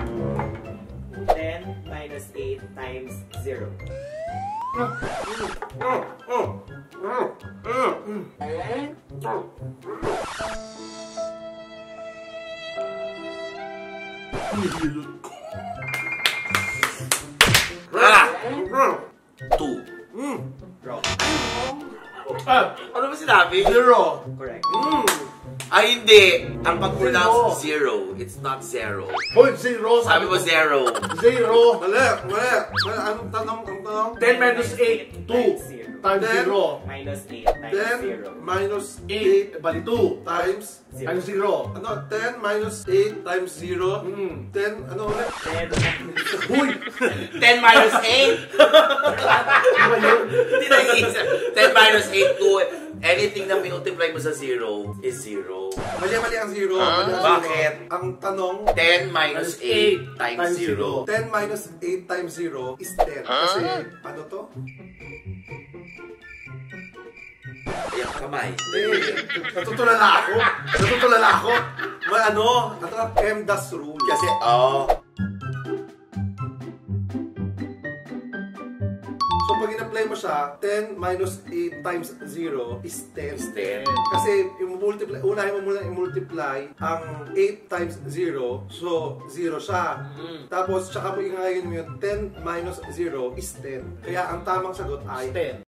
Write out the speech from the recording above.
10 minus 8 times 0. Two. Wrong. Ano ba sinabi? Zero. Correct. Ay, hindi. Ang pag-pronounce zero. It's not zero. Hoy, zero. Sabi mo zero. Zero. Mali. Anong tanong? 10 minus 8, 2. Times 0. Minus 8 times 10 0. minus 8, 8 bali 2. times Times 0. ano? 10 minus 8 times 0. 10, ano ulit? 10. Uy! 10 minus 8. Hindi na iisa. 10 minus 8 to anything na multiply mo sa 0 is 0. Mali ang 0. Bakit? Ang tanong, 10 minus 8 times 0. 10 minus 8 times 0 is 10. Kasi, ano to? Ayan, kamay. Natutulala ako. May ano? Ito ang PEMDAS rule. Kasi, So, pag in-apply mo siya, 10 minus 8 times 0 is 10. is 10. Kasi, unahin mo muna i-multiply ang 8 times 0. So, 0 siya. Tapos, tsaka mo ngayon mo yun, 10 minus 0 is 10. Kaya, ang tamang sagot ay 10.